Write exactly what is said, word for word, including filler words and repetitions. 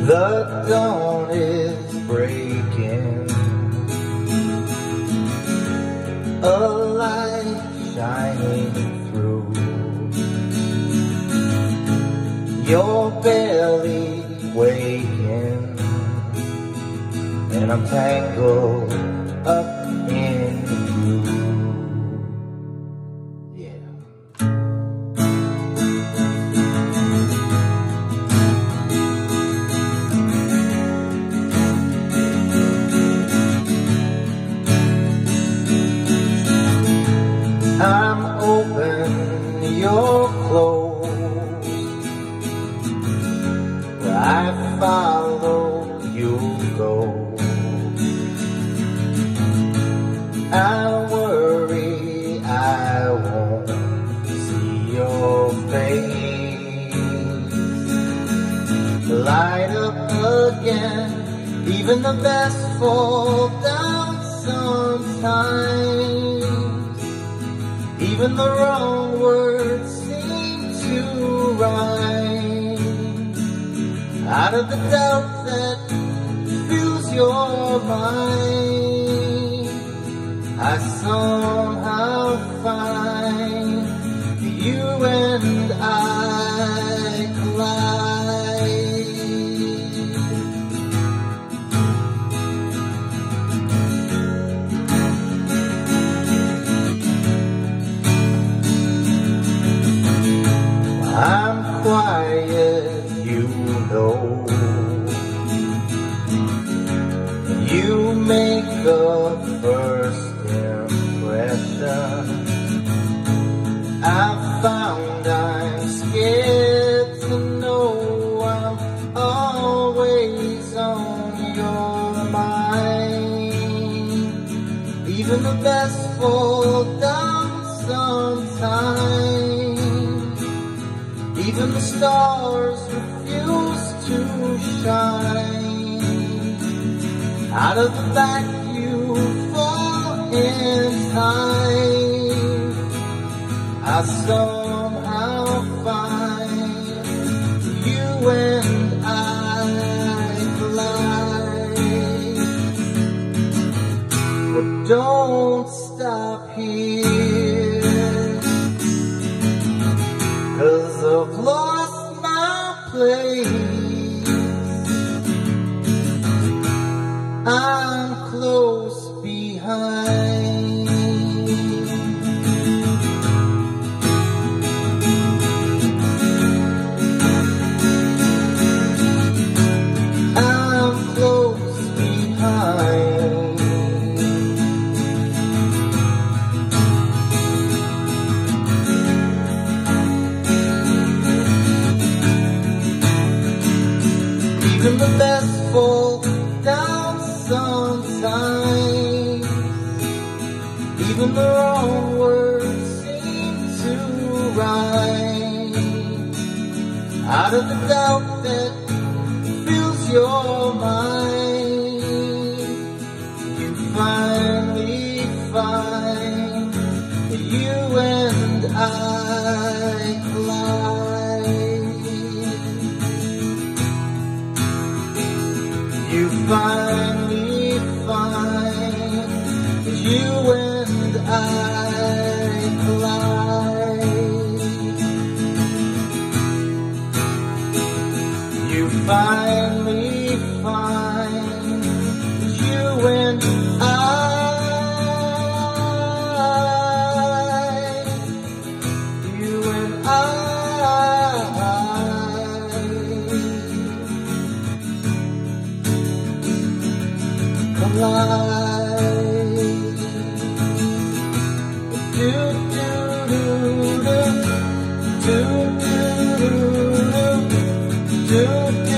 The dawn is breaking, a light shining through. You're barely waking, and I'm tangled up in you. Yeah. I'm open, you're closed. Where I follow, you'll go. I worry I won't see your face light up again. Even the best fall down sometimes. Even the wrong words seem to rhyme. Out of the doubt that fills your mind, I somehow find you and I collide. I'm quiet, you know. You make a first impression. I've found I'm scared to know I'm always on your mind. Even the best fall down sometimes. Even the stars refuse to shine. Out of the back you fall in time. I somehow find you and I collide. But don't stop here, 'cause I've lost my place. I'm close behind. I'm close behind. Even the best fall down sometimes. Even the wrong words seem to rhyme. Out of the doubt that fills your mind, you finally find you and I collide. You finally find you and I collide. You finally find you and I, you and I collide. Do do do do do do do do.